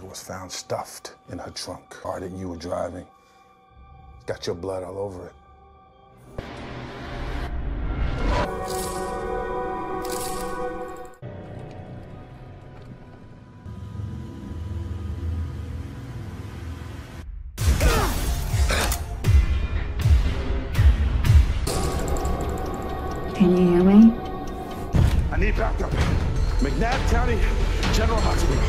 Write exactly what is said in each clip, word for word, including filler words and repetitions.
was found stuffed in her trunk. Car that you were driving. Got your blood all over it. Can you hear me? I need backup. McNabb County General Hospital.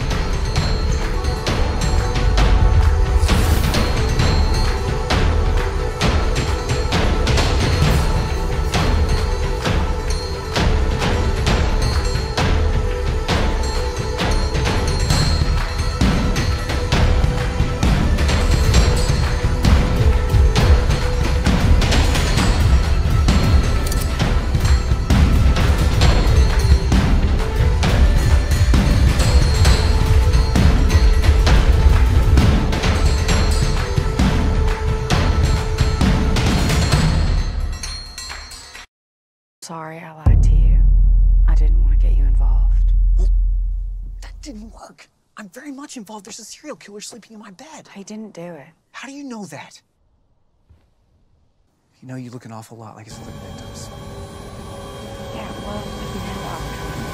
Sorry I lied to you. I didn't want to get you involved. Well, that didn't work. I'm very much involved. There's a serial killer sleeping in my bed. He didn't do it. How do you know that? You know, you look an awful lot like his other victims. Yeah, well, you had options.